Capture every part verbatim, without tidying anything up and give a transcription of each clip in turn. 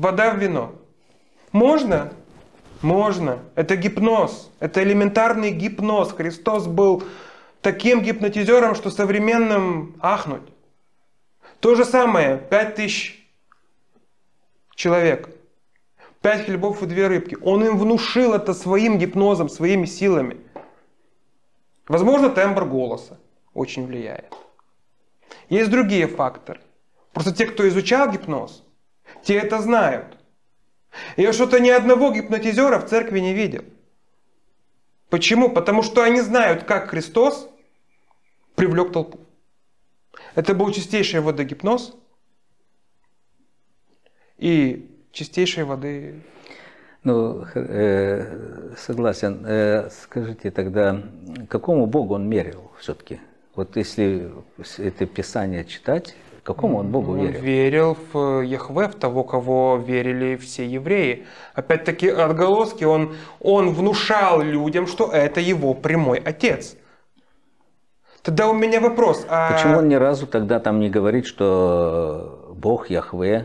вода в вино. Можно? Можно. Это гипноз. Это элементарный гипноз. Христос был таким гипнотизером, что современным ахнуть. То же самое. Пять тысяч человек. Пять хлебов и две рыбки. Он им внушил это своим гипнозом, своими силами. Возможно, тембр голоса очень влияет. Есть другие факторы. Просто те, кто изучал гипноз, те это знают. Я что-то ни одного гипнотизера в церкви не видел. Почему? Потому что они знают, как Христос привлек толпу. Это был чистейший водогипноз и чистейшей воды. Ну, э, согласен. Э, скажите тогда, какому Богу он мерил все-таки? Вот если это Писание читать, какому он Богу верил? Он верил в Яхве, в того, кого верили все евреи. Опять-таки отголоски, он, он внушал людям, что это его прямой отец. Тогда у меня вопрос. А... Почему он ни разу тогда там не говорит, что Бог Яхве?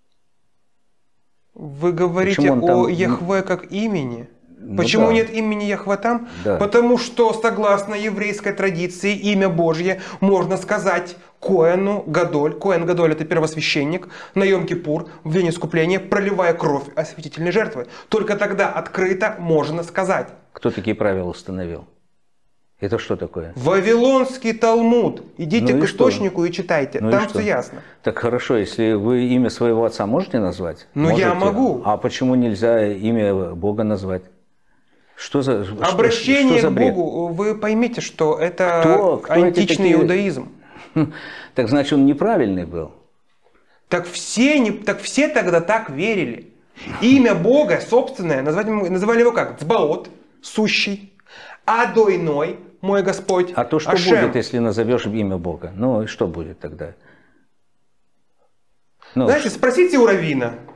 Вы говорите о там... Яхве как имени? Ну, почему да. нет имени Яхве там? Да. Потому что, согласно еврейской традиции, имя Божье можно сказать Коэну Гадоль. Коэн Гадоль — это первосвященник на Йом-Кипур в день искупления, проливая кровь осветительной жертвы. Только тогда открыто можно сказать. Кто такие правила установил? Это что такое? Вавилонский Талмуд. Идите ну к источнику и читайте. Ну там и все ясно. Так хорошо, если вы имя своего отца можете назвать? Ну можете. я могу. А почему нельзя имя Бога назвать? Что за обращение что, что за к Богу? Вы поймите, что это кто, кто античный такие... иудаизм. Так значит, он неправильный был. Так все, не, так все тогда так верили. Имя Бога собственное, назвать, называли его как? Цбаот, сущий, Адойной, мой Господь. А то что Ашем. будет, если назовешь имя Бога? Ну и что будет тогда? Ну, знаете, спросите у раввина,